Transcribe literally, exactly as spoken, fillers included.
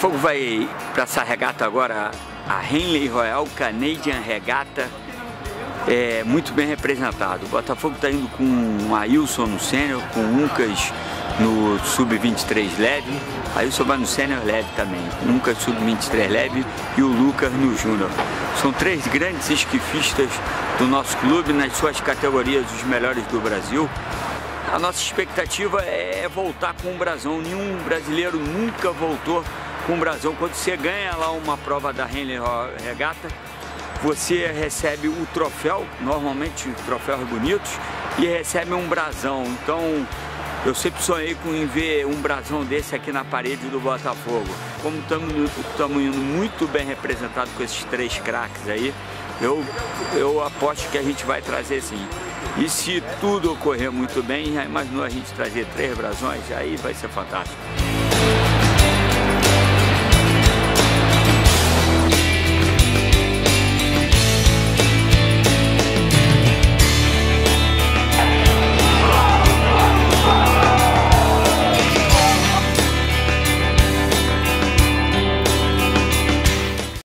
Botafogo vai para essa regata agora, a Henley Royal Canadian Regata, é muito bem representado. O Botafogo está indo com o Ailson no sênior, com o Uncas no sub vinte e três leve, Ailson vai no sênior leve também, Uncas sub vinte e três leve e o Lucas no júnior. São três grandes esquifistas do nosso clube nas suas categorias, os melhores do Brasil. A nossa expectativa é voltar com um brasão. Nenhum brasileiro nunca voltou com um brasão. Quando você ganha lá uma prova da Henley Regata, você recebe o troféu, normalmente troféus bonitos, e recebe um brasão. Então, eu sempre sonhei com em ver um brasão desse aqui na parede do Botafogo. Como estamos indo muito bem representados com esses três craques aí, eu, eu aposto que a gente vai trazer sim. E se tudo ocorrer muito bem, já imaginou a gente trazer três brasões? Aí vai ser fantástico.